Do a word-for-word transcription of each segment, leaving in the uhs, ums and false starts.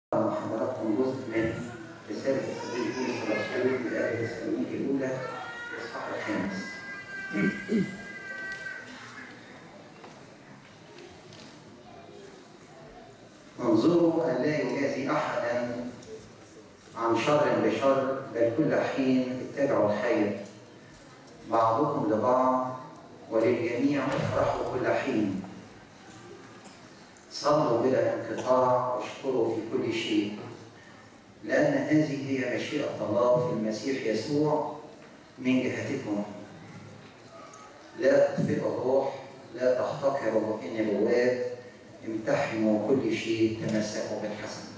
مع حضراتكم جزء من رسالة القديس بولس الرسول في الآية التسالونيكية الأولى الإصحاح الخامس. انظروا أن لا يجازي أحدا عن شر بشر، بل كل حين اتبعوا الخير بعضكم لبعض وللجميع افرحوا كل حين. صلوا بلا انقطاع واشكروا في كل شيء، لأن هذه هي مشيئة الله في المسيح يسوع من جهتكم. لا تطفئوا الروح، لا تحتقروا النبوات، امتحنوا كل شيء، تمسكوا بالحسن.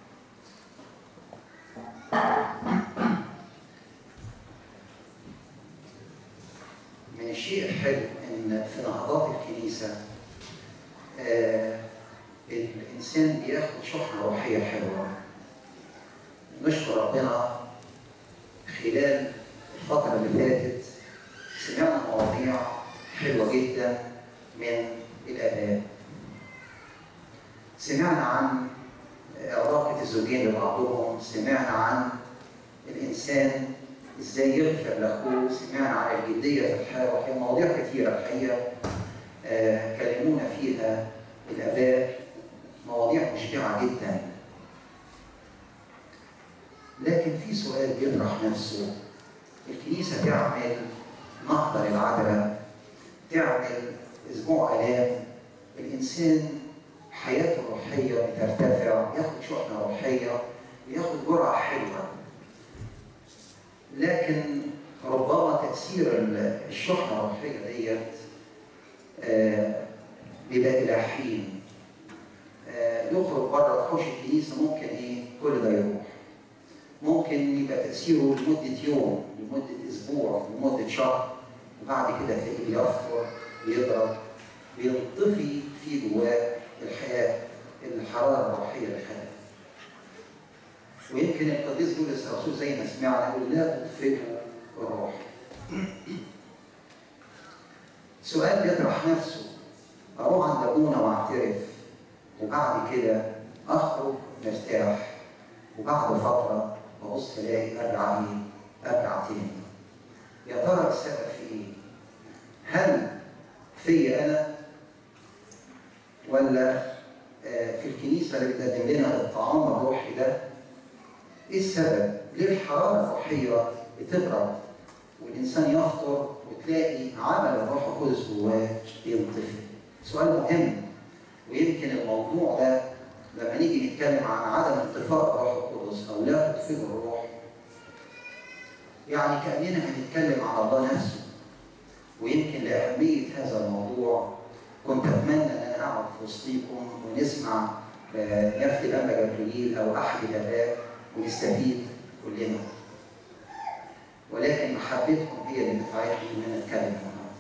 من الشيء الحلو ان في نهضات الكنيسه آه الانسان بياخد شحنه روحيه حلوه. نشكر ربنا خلال الفتره اللي فاتت سمعنا مواضيع حلوه جدا من الاباء. سمعنا عن علاقه الزوجين ببعضهم، سمعنا عن الانسان ازاي يغفر لاخوه، سمعنا عن الجديه في الحياه، وفي مواضيع كثيره الحقيقه آه كلمونا فيها الاباء، مواضيع مشجعه جدا. لكن في سؤال بيطرح نفسه: الكنيسه تعمل نهضه للعذراء، تعمل اسبوع الام، الانسان حياته الروحيه بترتفع، ياخد شحنه روحيه، ياخد جرعه حلوه، لكن ربما تأثير الشحنة الروحية ديت آه بيبقى إلى حين. آه يخرج بره حوش الكنيسة، ممكن إيه كل ده يروح. ممكن يبقى تأثيره لمدة يوم، لمدة أسبوع، لمدة شهر، وبعد كده تلاقيه بيفطر، بيضرب، بينطفي في جواه الحياة، الحرارة الروحية اللي خلقها. ويمكن القديس بولس الرسول زي ما سمعنا يقول: لا تطفئوا الروح. سؤال بيطرح نفسه: اروح عند ابونا واعترف، وبعد كده اخرج مرتاح، وبعد فتره ببص الاقي ارجع ايه؟ ارجع تاني. يا ترى السبب في ايه؟ هل في انا، ولا في الكنيسه اللي بتقدم لنا الطعام الروحي ده؟ ايه السبب؟ ليه الحراره الروحيه بتبرد والانسان يفطر وتلاقي عمل الروح القدس جواه بينطفي؟ سؤال مهم. ويمكن الموضوع ده لما نيجي نتكلم عن عدم انطفاء الروح القدس او لا تطفئ الروح، يعني كاننا هنتكلم عن الله نفسه. ويمكن لاهميه هذا الموضوع كنت اتمنى ان انا اقعد في وسطيكم ونسمع يفتي الانبا جبريل او احد الاباء ونستفيد كلنا، ولكن محبتكم هي اللي دفعتني ان انا اتكلم النهارده.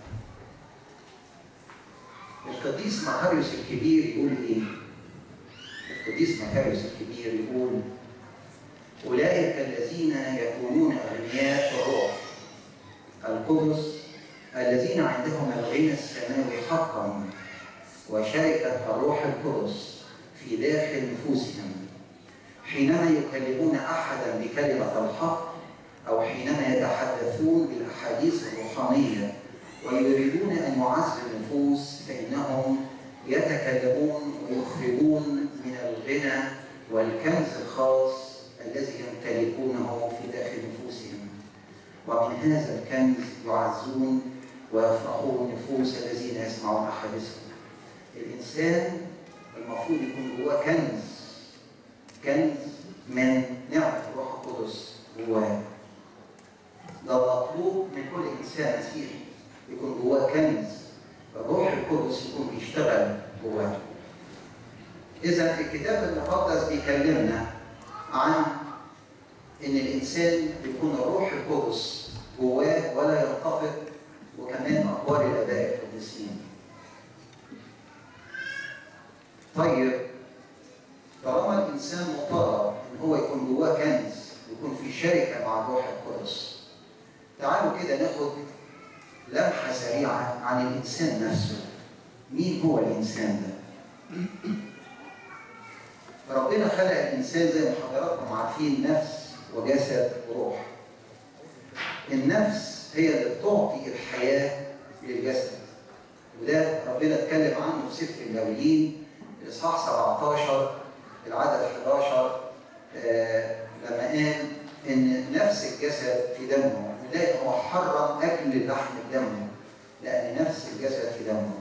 القديس مكاريوس الكبير يقول ايه؟ القديس مكاريوس الكبير يقول: اولئك الذين يكونون اغنياء الروح القدس، الذين عندهم الغنى السماوي حقا وشركه الروح القدس في داخل نفوسهم، حينما يكلمون احدا بكلمه الحق، او حينما يتحدثون بالاحاديث الروحانيه ويريدون ان يعزوا النفوس، فانهم يتكلمون ويخرجون من الغنى والكنز الخاص الذي يمتلكونه في داخل نفوسهم، ومن هذا الكنز يعزون ويفرحون نفوس الذين يسمعون احاديثهم. الانسان المفروض يكون جواه كنز، كنز من نعمة الروح القدس جواه. ده مطلوب من كل إنسان مسيحي، يكون جواه كنز، الروح القدس يكون بيشتغل جواه. إذا الكتاب المقدس بيكلمنا عن إن الإنسان يكون الروح القدس جواه ولا ينطفئ، وكمان أقوال الآباء القديسين. طيب، طالما الانسان مطالب ان هو يكون جواه كنز، يكون في شركه مع الروح القدس، تعالوا كده ناخد لمحه سريعه عن الانسان نفسه. مين هو الانسان ده؟ ربنا خلق الإنسان زي ما حضراتكم عارفين نفس وجسد وروح. النفس هي اللي بتعطي الحياة للجسد، وده ربنا اتكلم عنه في سفر اللاويين الإصحاح سبعتاشر العدد حداشر، آه لما قال إن نفس الجسد في دمه، ولذلك هو حرم أكل لحم دمه لأن نفس الجسد في دمه.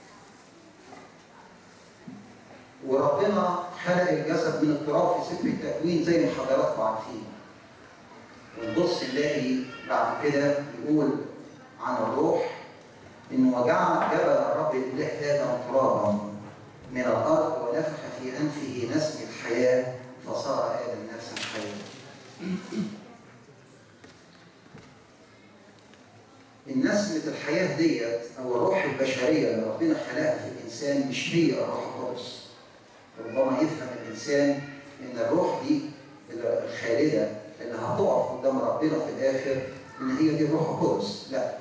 وربنا خلق الجسد من التراب في سفر التكوين زي ما حضراتكم عارفين. ونبص نلاقي بعد كده يقول عن الروح إنه وجعل جبل الرب الإله آدم ترابا من الأرض ونفخ في أنفه نسم الحياة فصار آدم نفسا حيا. النسمة الحياة ديت أو الروح البشرية اللي ربنا خلقها في الإنسان مش هي الروح القدس. ربما يفهم الإنسان إن الروح دي الخالدة اللي هتقف قدام ربنا في الآخر إن هي دي الروح القدس، لا.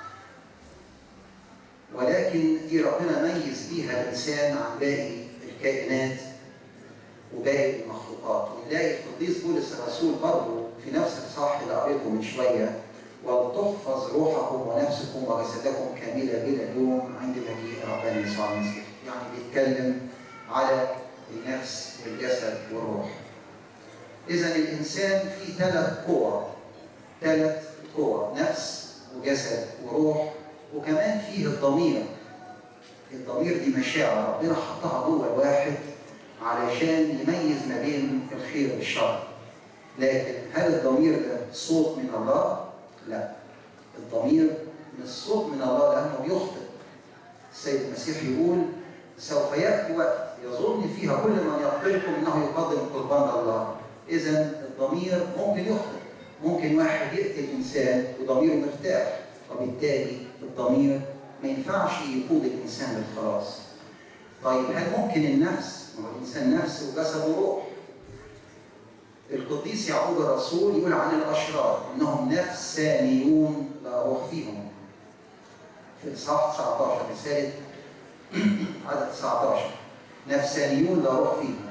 ولكن دي ربنا ميز بيها الإنسان عن باقي الكائنات وباقي المخلوقات. ونلاقي القديس بولس الرسول برضه في نفس الإصحاح اللي قريته من شوية: ولتحفظ روحكم ونفسكم وجسدكم كاملة بلا لوم عند مجيء ربنا يسوع المسيح. يعني بيتكلم على النفس والجسد والروح. إذا الإنسان فيه ثلاث قوى، ثلاث قوى: نفس وجسد وروح، وكمان فيه الضمير. الضمير دي مشاعر ربنا حطها جوه الواحد علشان يميز ما بين الخير والشر. لكن هل الضمير ده صوت من الله؟ لا. الضمير مش صوت من الله لأنه بيخطئ. السيد المسيح يقول: سوف يأتي وقت يظن فيها كل من يقبلكم أنه يقدم قربان الله. إذا الضمير ممكن يخطئ، ممكن واحد يقتل إنسان وضميره مرتاح، وبالتالي الضمير ما ينفعش يقود الإنسان للخلاص. طيب هل ممكن النفس؟ ما هو الإنسان نفس وجسد وروح. القديس يعقوب الرسول يقول عن الأشرار إنهم نفسانيون لا روح فيهم. في الإصحاح تسعتاشر رسالة عدد تسعتاشر: نفسانيون لا روح فيهم.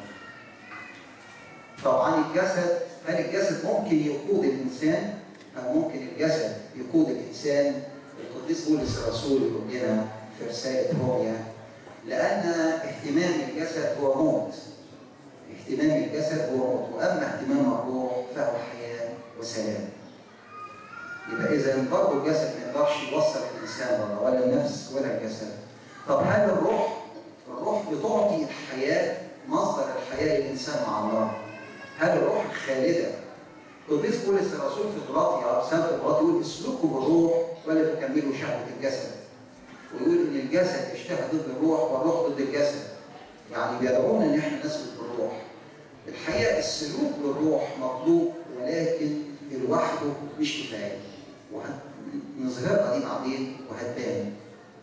طبعا الجسد، هل الجسد ممكن يقود الإنسان؟ أو ممكن الجسد يقود الإنسان؟ القديس بولس الرسول يقول لنا في رسالة روميا: لأن اهتمام الجسد هو موت. اهتمام الجسد هو موت، وأما اهتمام الروح فهو حياة وسلام. يبقى إذا برضه الجسد ما يقدرش يوصل الإنسان ولا ولا النفس ولا الجسد. طب هل الروح؟ الروح بتعطي الحياة، مصدر الحياة للإنسان مع الله. هل الروح الخالدة؟ القديس بولس الرسول في غلاطيا رسالة غلاطيا يقول: اسلكوا بالروح ولا تكملوا شهوة الجسد. ويقول إن الجسد اشتهى ضد الروح والروح ضد الجسد. يعني بيدعونا إن احنا نسلك بالروح. الحقيقة السلوك بالروح مطلوب، ولكن لوحده مش كفاية. وهنظهرها دي بعدين وهتبان.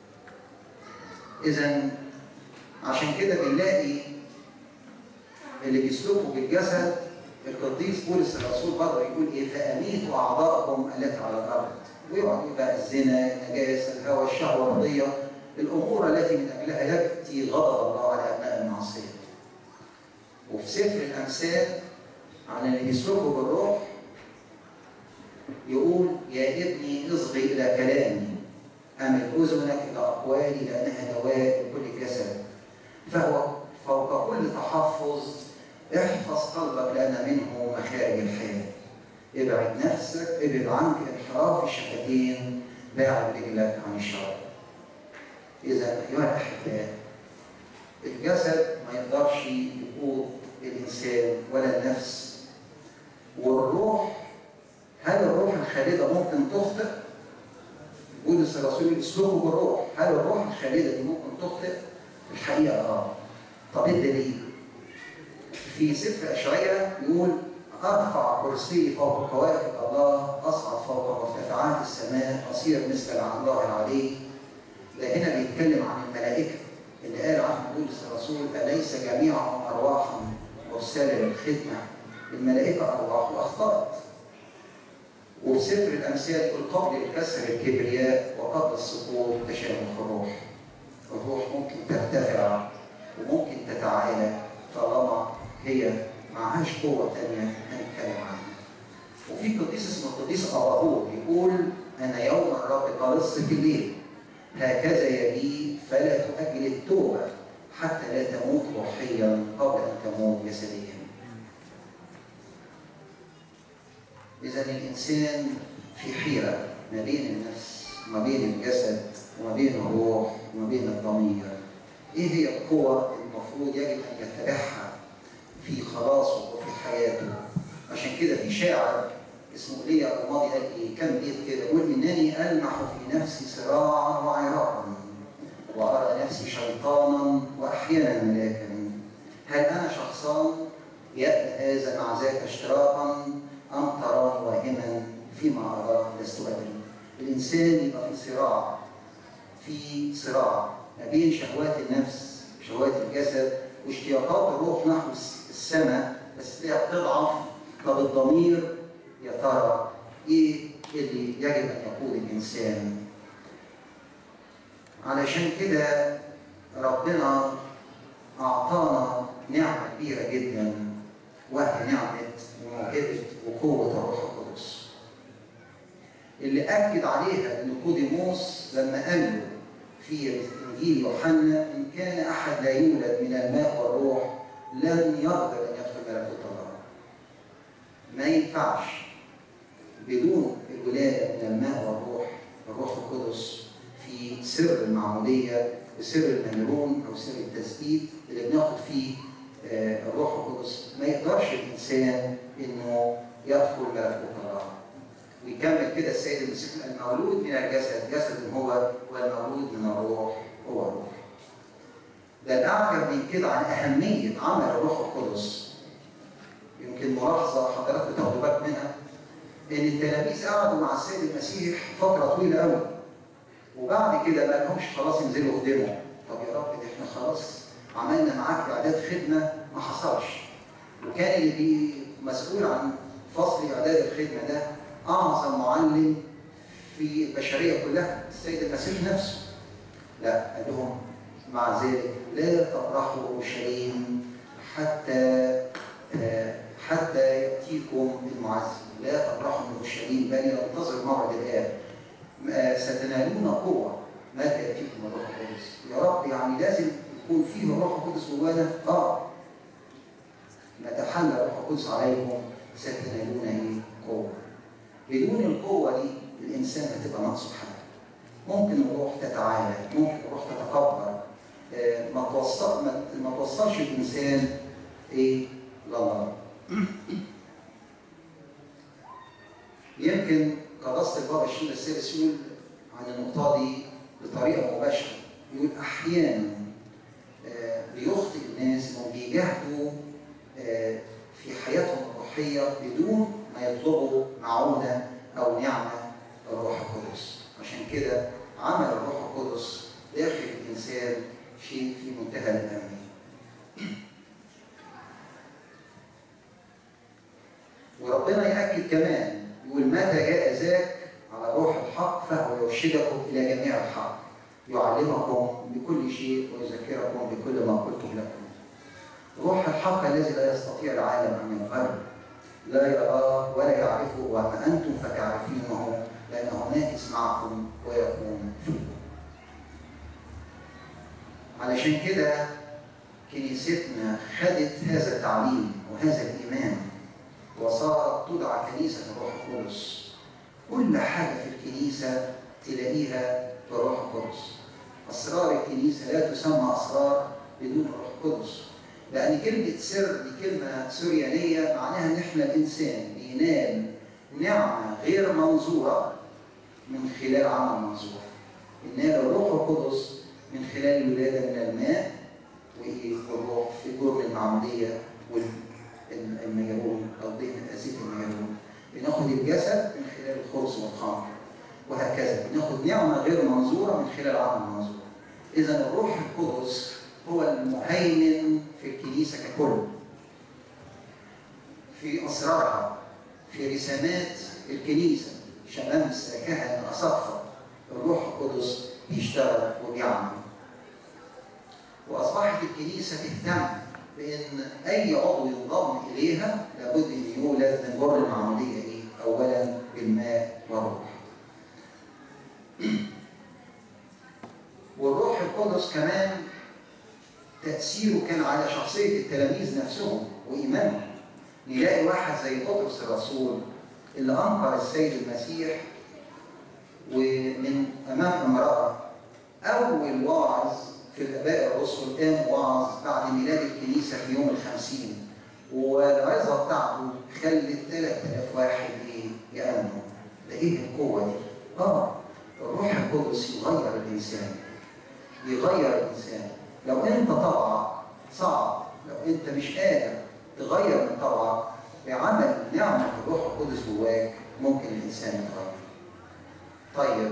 إذا عشان كده بنلاقي اللي بيسلكوا بالجسد القديس بولس الرسول برضه يقول ايه: فاميتوا اعضاءكم التي على الارض. ويقعد بقى الزنا، النجاسه، الهوى، الشهوه الرضيه، الامور التي من اجلها ياتي غضب الله على ابناء المعصيه. وفي سفر الامثال عن اللي بيسلكوا بالروح يقول: يا ابني اصغي الى كلامي، امل اذنك الى اقوالي لانها دواء لكل الجسد، فهو فوق كل تحفظ احفظ قلبك لأن منه مخارج الحياة. ابعد نفسك، ابعد عنك انحراف الشفتين، باعد رجلك عن الشر. إذا أيها الأحباء، الجسد ما يقدرش يقود الإنسان ولا النفس. والروح، هل الروح الخالدة ممكن تخطئ؟ بولس الرسول اسلكوا بالروح. هل الروح الخالدة دي ممكن تخطئ؟ الحقيقة آه. طب إيه الدليل؟ في سفر أشعياء يقول: أرفع كرسي فوق كواكب الله، أصعد فوق مرتفعات السماء، أصير مثل الله العلي. ده هنا بيتكلم عن الملائكة اللي قال عنهم بولس الرسول: أليس جميعهم أرواحا مرسلة للخدمة؟ الملائكة أرواح وأخطأت. وفي سفر الأمثال يقول: قبل الكسر الكبرياء وقبل السقوط تشامخ الروح. الروح ممكن ترتفع وممكن تتعالى طالما هي معهاش قوة تانية هنتكلم عنها. وفي قديس اسمه القديس أباهور يقول: أنا يوم الرب قلص في الليل، هكذا يبي فلا تؤجل التوبة حتى لا تموت روحيا قبل أن تموت جسديا. إذا الإنسان في حيرة ما بين النفس وما بين الجسد وما بين الروح وما بين الضمير. إيه هي القوة المفروض يجب أن يتبعها في خلاصه وفي حياته؟ عشان كده في شاعر اسمه إيليا الماضي قال إيه؟ كم بيت كده يقول: إنني ألمح في نفسي صراعا وعراقا وأرى نفسي شيطانا وأحيانا ملاكا. هل أنا شخصان يأتي هذا مع ذاك اشتراكا أم تراني واهما فيما أراه لست أدري؟ الإنسان يبقى في صراع في صراع ما بين شهوات النفس وشهوات الجسد واشتياقات الروح نحو السماء، بس تلاقيها بتضعف. طب الضمير يا ترى ايه اللي يجب ان يقود الانسان؟ علشان كده ربنا اعطانا نعمه كبيره جدا، وهي نعمه وموهبه وقوه الروح القدس، اللي اكد عليها نيقوديموس لما قال له في انجيل يوحنا: ان كان احد لا يولد من الماء والروح لن يقدر ان يدخل ملكوت الله. ما ينفعش بدون الولاده من الماء والروح، الروح القدس في سر المعموديه، سر الميرون او سر التثبيت اللي بناخد فيه الروح القدس، ما يقدرش الانسان انه يدخل ملكوت الله. ويكمل كده السيد المسيح: المولود من الجسد جسد هو، والمولود من الروح هو روح. ده الأعجب من كده عن أهمية عمل الروح القدس. يمكن ملاحظة حضراتكم تاخدوا بالك منها، إن التلاميذ قعدوا مع السيد المسيح فترة طويلة قوي، وبعد كده ما لهمش خلاص ينزلوا يخدموا. طب يا رب ده إحنا خلاص عملنا معاك إعداد خدمة، ما حصلش. وكان اللي مسؤول عن فصل إعداد الخدمة ده أعظم معلم في البشرية كلها، السيد المسيح نفسه. لا، قال لهم مع ذلك: لا تفرحوا أورشليم حتى حتى يأتيكم المعزي. لا تفرحوا من أورشليم بل ينتظر موعد الآب. ستنالون قوة متى يأتيكم الروح القدس. يا رب يعني لازم يكون فيه الروح القدس جوانا؟ آه. متى حل الروح القدس عليكم ستنالون إيه؟ قوة. بدون القوة دي الإنسان هتبقى ناقصه حاجة. ممكن الروح تتعالى، ممكن الروح تتكبر، آه ما توصل ما, ما توصلش الإنسان إيه؟ لله. يمكن قداسة البابا الشنودة السادس يقول عن النقطة دي بطريقة مباشرة، يقول: أحيانا آه بيخطئ الناس إنهم بيجاهدوا آه في حياتهم الروحية بدون ما يطلبوا معونة أو نعمة الروح القدس. عشان كده عمل الروح القدس داخل الإنسان شيء في منتهى الأهمية. وربنا يأكد كمان يقول: متى جاء ذاك على روح الحق فهو يرشدكم إلى جميع الحق، يعلمكم بكل شيء ويذكركم بكل ما قلته لكم. روح الحق الذي لا يستطيع العالم أن يغيره، لا يراه ولا يعرفه، وأما أنتم فتعرفونه لأنه ناكس معكم ويكون فيكم. علشان كده كنيستنا خدت هذا التعليم وهذا الإيمان وصارت تدعى كنيسة الروح القدس. كل حاجة في الكنيسة تلاقيها بالروح القدس. أسرار الكنيسة لا تسمى أسرار بدون الروح القدس، لأن كلمة سر دي كلمة سريانية معناها إن إحنا الإنسان بينال نعمة غير منظورة من خلال عمل منظور. ينال الروح القدس من خلال الولادة من الماء والروح في جرم المعمودية والميرون أو زيت الميرون. بناخد الجسد من خلال الخبز والخمر، وهكذا بناخد نعمة غير منظورة من خلال عمل منظور. إذا الروح القدس هو المهيمن في الكنيسة ككل، في أسرارها، في رسامات الكنيسة، شمامسة، كهنة، أساقفة. الروح القدس بيشتغل وبيعمل. وأصبحت الكنيسة تهتم بان اي عضو ينضم اليها لابد ان يولد من بر العمليه ايه؟ اولا بالماء والروح. والروح القدس كمان تاثيره كان على شخصيه التلاميذ نفسهم وايمانهم. نلاقي واحد زي بطرس الرسول اللي انكر السيد المسيح ومن امام امراه، اول واعظ في الاباء الرسل قام واعظ بعد ميلاد الكنيسه في يوم الخمسين، والعظه بتاعته خلت ثلاثة آلاف واحد ايه؟ يامنوا. ده ايه القوه دي؟ اه الروح القدس يغير الانسان، يغير الانسان. لو انت طبعك صعب، لو انت مش قادر تغير من طبعك، بعمل نعمه الروح القدس جواك ممكن الانسان يتغير. طيب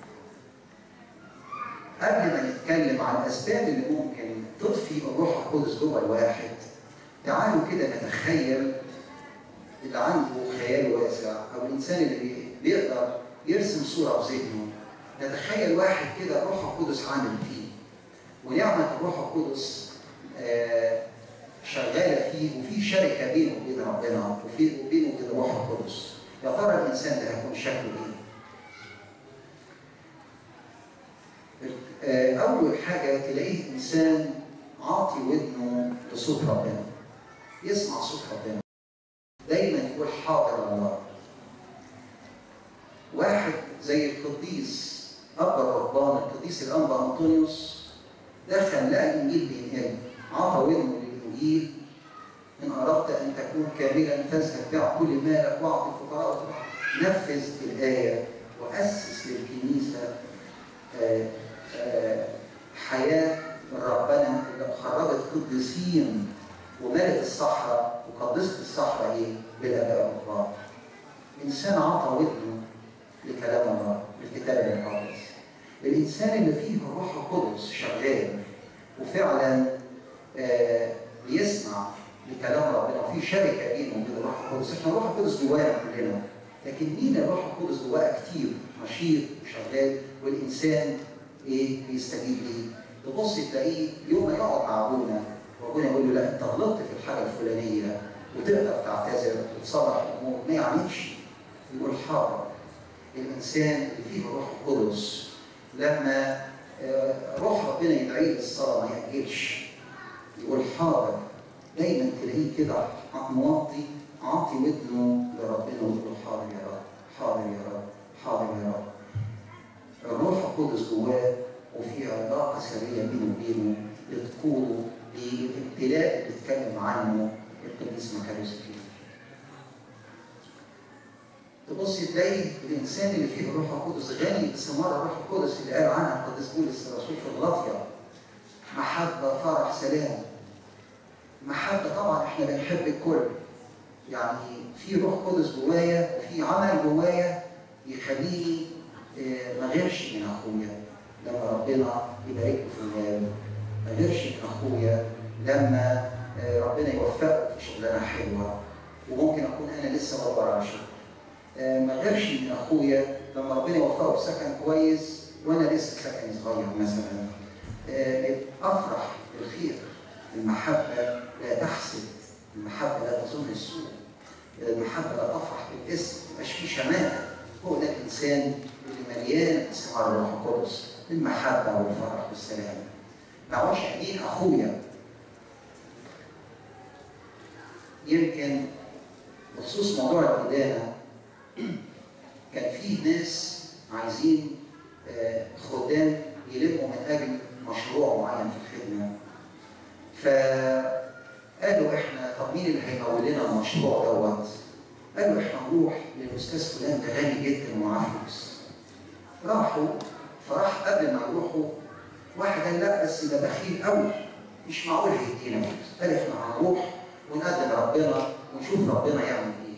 قبل ما نتكلم عن الاسباب اللي ممكن تضفي الروح القدس جوه الواحد، تعالوا كده نتخيل اللي عنده خيال واسع او الانسان اللي بيقدر يرسم صوره في ذهنه. نتخيل واحد كده الروح القدس عامل فيه، ونعمه الروح القدس آه شغاله فيه، وفي شركه بينه وبين ربنا وفي وبينه وبين الروح القدس. يا ترى الانسان ده هيكون شكله ايه؟ أول حاجة تلاقيه إنسان عاطي ودنه لصوت ربنا، يسمع صوت ربنا، دايما يقول حاضر الله. واحد زي القديس أب الرهبان القديس الأنبا أنطونيوس، دخل لقى الإنجيل بينقل، عطى ودنه للإنجيل. إن أردت أن تكون كاملا فاذهب بيع كل مالك واعطي الفقراء. نفذ الآية وأسس للكنيسة آه آه حياة ربنا اللي خرجت قديسين وملت الصحراء وقدست الصحراء ايه؟ بالاباء الكبار. انسان عطى ودنه لكلام الله، للكتاب المقدس. الانسان اللي فيه الروح القدس شغال وفعلا آه بيسمع لكلام ربنا وفي شركه بينه وبين الروح القدس. احنا الروح القدس جوانا كلنا، لكن مين الروح القدس جواه كتير نشيط وشغال والانسان ايه بيستجيب ليه؟ تبص تلاقيه يوم ما يقعد مع ابونا وابونا يقول له لا انت غلطت في الحاجه الفلانيه وتقدر تعتذر وتصلح الامور، ما يعملش، يقول حاضر. الانسان اللي فيه الروح القدس لما روح ربنا يدعيه للصلاه ما يأجلش، يقول حاضر. دايما تلاقيه كده موطي عاطي ودنه لربنا ويقول حاضر يا رب، حاضر يا رب، حاضر يا رب. الروح القدس جواه وفي علاقه سريه بينه وبينه بتقوله للامتلاء اللي اتكلم عنه القديس مكاريوس فيه. تبص تلاقي الانسان اللي فيه الروح القدس غني بثمار الروح القدس اللي قال عنها القديس بولس الرسول في الغلاطية: محبه، فرح، سلام. محبه طبعا احنا بنحب الكل، يعني في روح قدس جوايا وفي عمل جوايا يخليني ما غيرش من اخويا لما ربنا يبارك له في المال، ما غيرش من اخويا لما ربنا يوفقه في شغلانه حلوه وممكن اكون انا لسه بدور على شغل. ما غيرش من اخويا لما ربنا يوفقه في سكن كويس وانا لسه سكني صغير مثلا. افرح بالخير. المحبه لا تحسد، المحبه لا تظن السوء، المحبه لا تفرح بالاسم، ما يبقاش في شماته. هو ده الانسان اللي مليان ثمار الروح القدس، المحبه والفرح والسلام. ما هوش قاعدين اخويا. يمكن بخصوص موضوع الادانه كان فيه ناس عايزين خدام يلموا من اجل مشروع معين في الخدمه، فقالوا احنا طب مين اللي هيمول لنا المشروع دوت؟ قالوا احنا نروح للاستاذ فلان ده غني جدا ومعاه فلوس. راحوا، فراح قبل ما يروحوا واحد قال لا بس ده بخيل قوي مش معقول هيدينا فلوس. قال احنا هنروح ونقدم ربنا ونشوف ربنا يعمل ايه.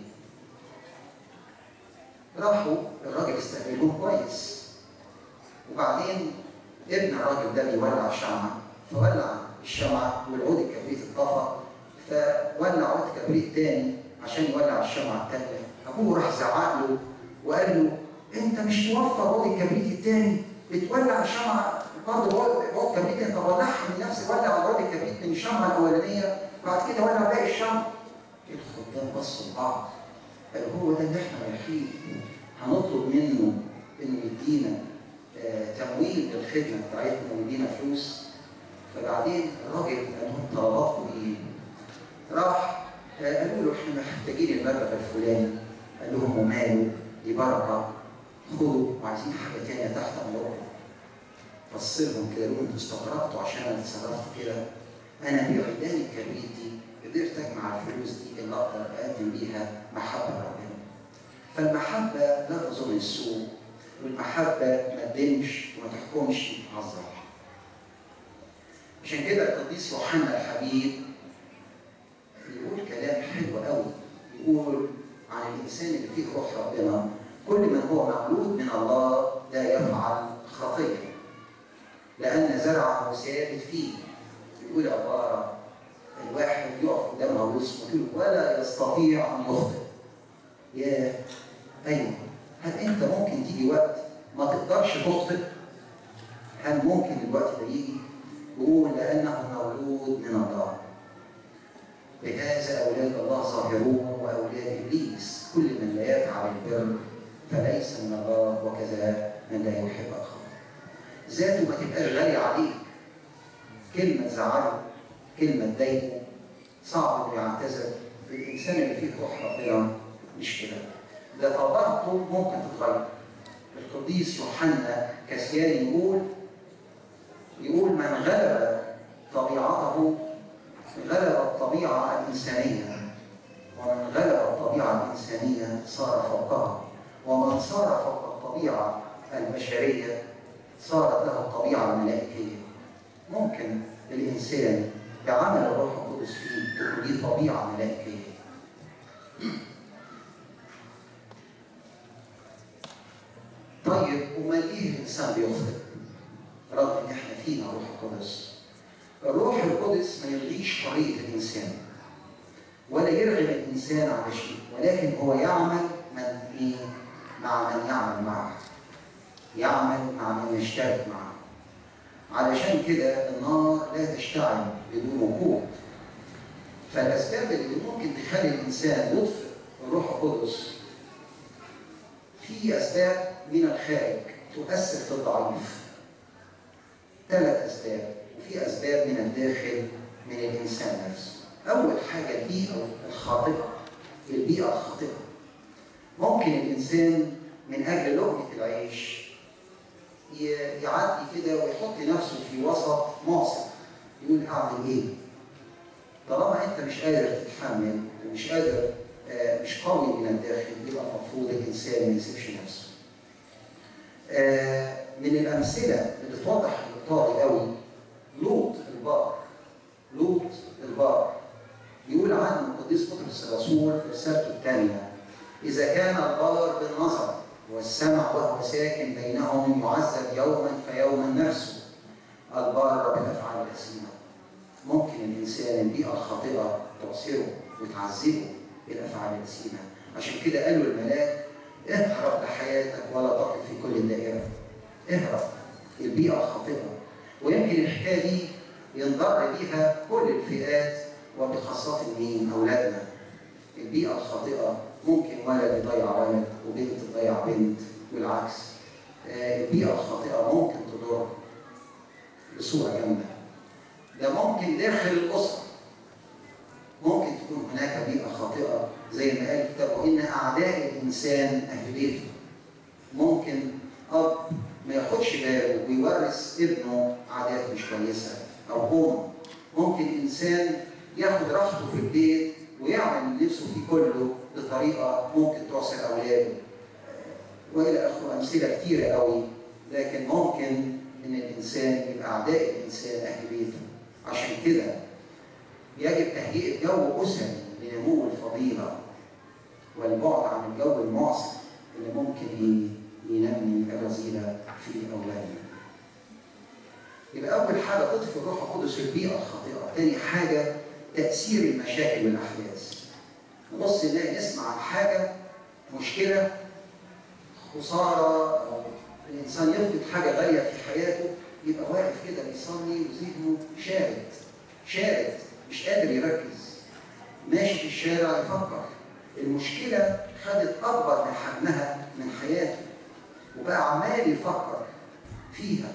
راحوا، الراجل استقبلوه كويس، وبعدين ابن الراجل ده بيولع شمعه، فولع الشمعه والعود الكبريت اتطفى، فولع عود كبريت تاني عشان يولع الشمعه الثانيه. ابوه راح زعق له وقال له انت مش توفر عود الكبريت الثاني، بتولع شمعه برضه عود كبريت انت ولعها من نفسك، ولع عود الكبريت من الشمعه الاولانيه بعد كده ولع باقي الشمع. الخدام بصوا لبعض قالوا هو ده اللي احنا رايحين هنطلب منه انه يدينا آه تمويل للخدمه بتاعتنا ويدينا فلوس؟ فبعدين الراجل قال لهم طلباتكم ايه؟ راح آه قالوا له احنا محتاجين المبلغ الفلاني. قال لهم وماله؟ دي بركه، خدوا، وعايزين حاجه ثانيه تحت امركم. بص لهم كده قالوا انتوا استغربتوا عشان انا اتصرفت كده؟ انا بعيدان الكبريت دي قدرت اجمع الفلوس دي اللي اقدر اقدم بيها محبه ربنا. فالمحبه لا تظن السوء، والمحبه ما تدمش وما تحكمش على الظاهر. عشان كده القديس يوحنا الحبيب يقول كلام حلو قوي، يقول عن الانسان اللي فيه روح ربنا: كل من هو مولود من الله لا يفعل خطيه لان زرعه ثابت فيه. يقول عباره الواحد يقف قدام عروس ولا يستطيع ان يخطئ. يا ايوه، هل انت ممكن تيجي وقت ما تقدرش تخطئ؟ هل ممكن الوقت ده يجي؟ يقول لانه مولود من الله. بهذا اولاد الله ظاهرون واولاد ابليس، كل من لا يفعل البر فليس من الله، وكذا من لا يحب اخاه. ذاته ما تبقاش غاليه عليك، كلمه تزعله، كلمه تضايقه، صعب انه يعتذر. الانسان اللي فيه روح ربنا مش كده، ده طبيعته ممكن تتغير. القديس يوحنا كسيان يقول يقول من غلب طبيعته غلب الطبيعه الانسانيه، ومن غلب الطبيعه الانسانيه صار فوقها، ومن صار فوق الطبيعه البشريه صارت له الطبيعه الملائكيه. ممكن الانسان بعمل الروح القدس فيه تكون ليه طبيعه ملائكيه. طيب امال ايه الانسان بيخطئ؟ رغم ان احنا فينا روح القدس. الروح القدس ما يلغيش حريه الانسان ولا يرغم الانسان على شيء، ولكن هو يعمل من ايه؟ مع من يعمل معه، يعمل مع من يشترك معه. علشان كده النار لا تشتعل بدون وقود. فالاسباب اللي ممكن تخلي الانسان يطفئ الروح القدس في اسباب من الخارج تؤثر في الضعيف. ثلاث اسباب، وفي اسباب من الداخل من الانسان نفسه. اول حاجه البيئه الخاطئه. البيئه الخاطئه ممكن الانسان من اجل لقمه العيش يعدي كده ويحط نفسه في وسط معصر، يقول اعمل ايه؟ طالما انت مش قادر تتحمل ومش قادر آه مش قوي من الداخل، يبقى المفروض الانسان ما يسيبش نفسه. آه من الامثله اللي توضح النقطه قوي لوط البار. لوط البار يقول عنه القديس بطرس الرسول في رسالته الثانيه: اذا كان البار بالنظر والسمع وهو ساكن بينهم يعذب يوما فيوما نفسه، البار بالافعال الأثيمة. ممكن الانسان البيئه الخاطئه تعصره وتعذبه بالافعال الأثيمة. عشان كده قالوا الملاك: اهرب لحياتك ولا تقف في كل الدائره. اهرب البيئه الخاطئه. ويمكن الحكايه دي ينضر بيها كل الفئات وبخاصه مين؟ اولادنا. البيئه الخاطئه ممكن ولد يضيع ولد وبنت تضيع بنت والعكس. البيئه الخاطئه ممكن تضر بصوره جامده. ده ممكن داخل الاسره ممكن تكون هناك بيئه خاطئه زي ما قال الكتاب: وان اعداء الانسان اهل بيته. ممكن اب ما ياخدش باله ويورث ابنه عادات مش كويسه، او ام. ممكن انسان ياخد راحته في البيت ويعمل نفسه في كله بطريقه ممكن تعصر اولاده، والى اخره. امثله كتيره قوي. لكن ممكن ان الانسان يبقى اعداء الانسان اهل بيته. عشان كده يجب تهيئه جو اسري لنمو الفضيله والبعد عن الجو المعصر اللي ممكن ينمي الرذيله في اولادنا. يبقى اول حاجه تطفي الروح القدس في البيئه الخاطئه. ثاني حاجه تاثير المشاكل والاحداث. نبص نلاقي نسمع عن حاجه، مشكله، خساره، او الانسان يفقد حاجه غاليه في حياته، يبقى واقف كده بيصلي وذهنه شارد شارد مش قادر يركز، ماشي في الشارع يفكر. المشكلة خدت أكبر من حجمها من حياته، وبقى عمال يفكر فيها،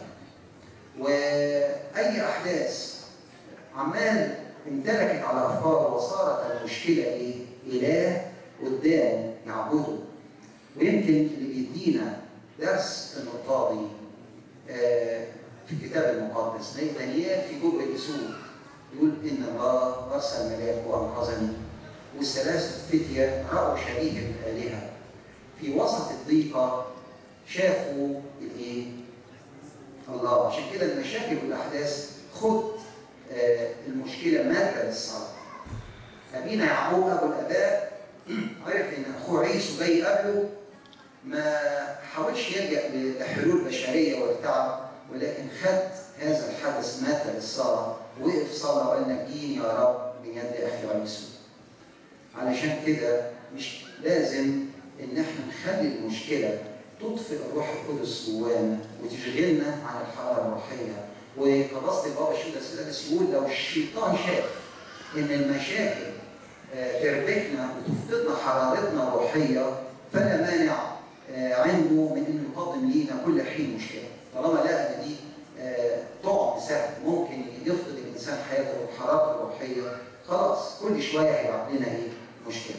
وأي أحداث عمال امتلكت على أفكاره، وصارت المشكلة إيه؟ إله قدام يعبده. ويمكن اللي بيدينا درس في النقطة دي آه في الكتاب المقدس دانيال في جبل اسود يقول ان الله ارسل ملاك وانقذني، والثلاثه فتيه راوا شبيه الالهه في وسط الضيقه، شافوا الايه؟ الله. عشان كده المشاكل والاحداث خد آه المشكله ماده للصلاه. ابينا يعقوب ابو الاباء عرف ان اخوه عيسو جاي قبله، ما حاولش يلجأ لحلول بشريه وارتعب، ولكن خد هذا الحدث مات للصلاه، وقف صلى وقال نجيني يا رب من يد اخي عيسو. علشان كده مش لازم ان احنا نخلي المشكله تطفئ الروح القدس جوانا وتشغلنا عن الحراره الروحيه. وقداسه البابا شنودة السادس يقول لو الشيطان شاف ان المشاكل تربكنا وتفقدنا حرارتنا الروحيه، فلا مانع عنده من انه يقدم لينا كل حين مشكله، طالما لقى ان دي طعم سهل ممكن يفقد الانسان حياته وحرارته الروحيه، خلاص كل شويه هيبعت لنا ايه؟ مشكله.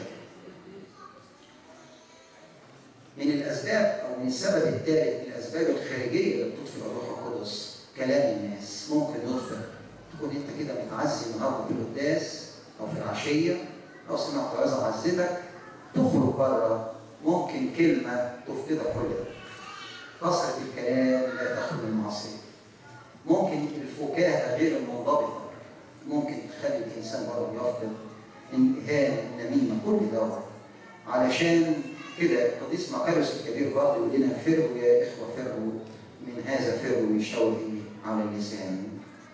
من الاسباب او من السبب الثالث من الاسباب الخارجيه اللي بتطفئ الروح القدس كلام الناس. ممكن يطفئ، تكون انت كده متعزي النهارده في القداس او في العشيه او سمعت عظه عزتك، تخرج بره ممكن كلمه تفقدك كل ده. كثره الكلام لا تخرج من المعصيه. ممكن الفكاهه غير المنضبطه ممكن تخلي الانسان برضه يفقد الإهانة، النميمه، كل ده. علشان كده القديس مقارس الكبير برضه يقول لنا فروا يا اخوه فروا من هذا فروا يشوه على اللسان.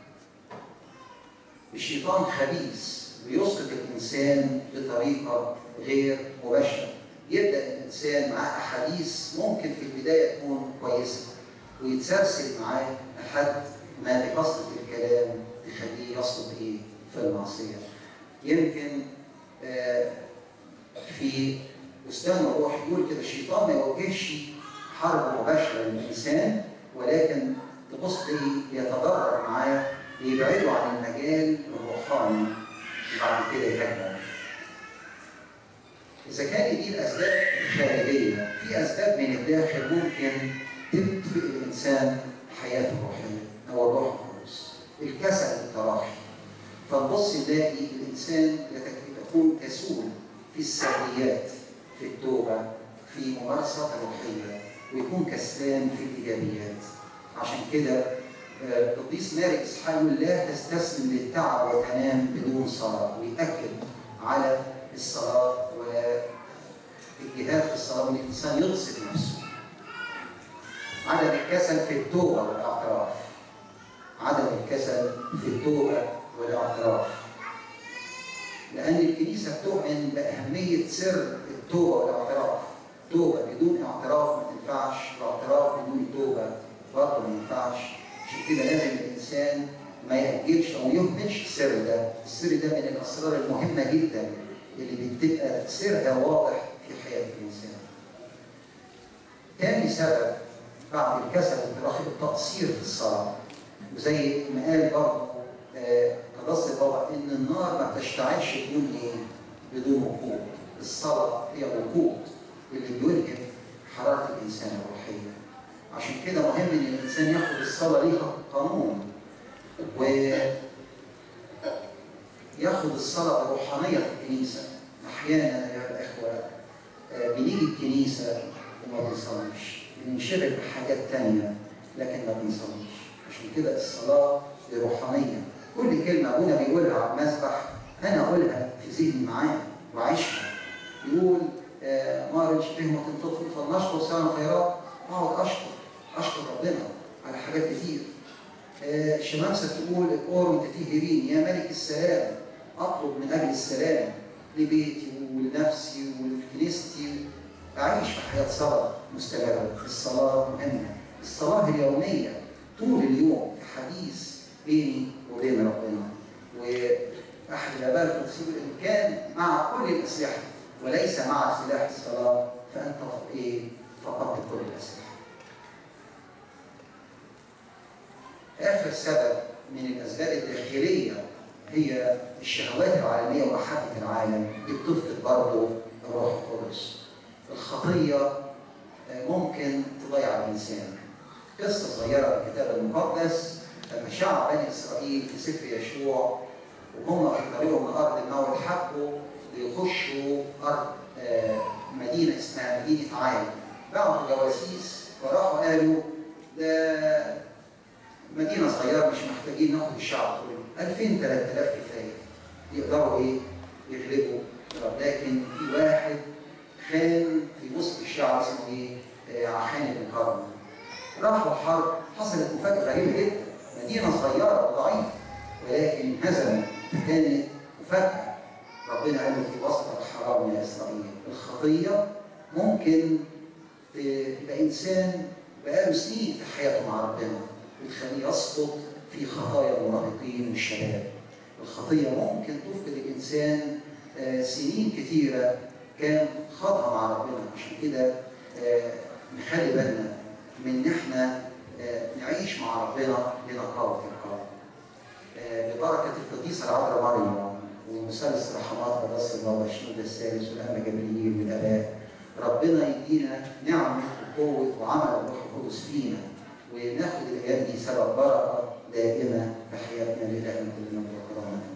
الشيطان خبيث بيسقط الانسان بطريقه غير مباشره. يبدا الانسان معاه احاديث ممكن في البدايه تكون كويسه، ويتسلسل معاه لحد ما بكثره الكلام تخليه يسقط ايه؟ في المعصيه. يمكن آه في بستان الروح يقول كده الشيطان ما يوجهش حرب مباشره للانسان، ولكن تبص تلاقيه يتضرر معاه ليبعده عن المجال الروحاني وبعد كده يهاجمه. إذا كان دي الأسباب الخارجية، في أسباب من الداخل ممكن تطفئ الإنسان حياته الروحية أو الروح القدس. الكسل التراخي. فنبص نلاقي الإنسان يكون كسول في السلبيات، في التوبة، في ممارسة الروحية، ويكون كسلان في الإيجابيات. عشان كده القديس ماري إسحاق يقول لا تستسلم للتعب وتنام بدون صلاة، ويأكد على الصلاة والجهاد في الصلاة، وان الانسان يغسل نفسه. عدم الكسل في التوبة والاعتراف. عدم الكسل في التوبة والاعتراف. لأن الكنيسة بتؤمن بأهمية سر التوبة والاعتراف. توبة بدون اعتراف ما تنفعش، واعتراف بدون توبة برضه ما ينفعش. عشان كده لازم الإنسان ما يأجلش أو يهملش السر ده. السر ده من الأسرار المهمة جدا اللي بتبقى سرها واضح في حياة الإنسان. تاني سبب بعد الكسل والتراخي التقصير في الصلاة. وزي ما قال برضه قداسة البابا إن النار ما بتشتعلش بدون إيه؟ بدون وقود. الصلاة هي وقود اللي بيلهم حرارة الإنسان الروحية. عشان كده مهم إن الإنسان ياخد الصلاة ليها قانون، وياخد الصلاة بروحانية في الكنيسة. أحيانا يا الإخوة بنيجي الكنيسة وما بنصليش، بننشغل بحاجات تانية لكن ما بنصليش. عشان كده الصلاة بروحانية. كل كلمة أبونا بيقولها على المسبح أنا أقولها في ذهني معاه وأعيشها. يقول آه مارج بهمة تطفي فلنشكر سنة خيرات، أقعد أشكر أشكر ربنا على حاجات كتير. آه الشمامسة تقول أورم تتيهرين يا ملك السلام، أطلب من أجل السلام لبيتي ولنفسي ولكنيستي. أعيش في حياة صلاة مستمرة. الصلاة مهمة. الصلاة اليومية طول اليوم في حديث بيني وبين ربنا. الآباء القديسين إن كان مع كل الأسلحة وليس مع سلاح الصلاة فأنت إيه؟ فقدت كل الأسلحة. آخر سبب من الأسباب الداخلية هي الشهوات العالمية ومحبة العالم، بتفقد برضه الروح القدس. الخطية ممكن تضيع الإنسان. قصة صغيرة في الكتاب المقدس لما شعب بني إسرائيل في سفر يشوع وهم في طريقهم من أرض الموعد حبوا يخشوا أرض مدينة اسمها مدينة عاي. بعض الجواسيس فراحوا قالوا ده مدينة صغيرة مش محتاجين ناخد الشعب كله، ألفين ثلاثة آلاف كفاية يقدروا إيه؟ يغلبوا. لكن في واحد خان في وسط الشعب اسمه إيه؟ عخان بن كرم. راحوا الحرب، حصلت مفاجأة غريبة جدا، مدينة صغيرة وضعيفة ولكن هزموا، فكانت مفاجأة. ربنا قال له في وسط الحرام يا إسرائيل. الخطية ممكن تبقى إنسان بقاله سنين في حياته مع ربنا وتخليه يسقط في خطايا المراهقين والشباب. الخطية ممكن تفقد الإنسان سنين كتيرة كان خاضها مع ربنا. عشان كده نخلي بالنا من إن إحنا نعيش مع ربنا لنقاوة القلب. ببركة القديسة العذراء مريم ومثلث رحمات الراس الله والشنود الثالث والأنبا جبريل والآباء، ربنا يدينا نعمة وقوة وعمل الروح القدس فينا، وناخد الأيام دي سبب بركة دائمة في حياتنا لله كلنا وكرامة.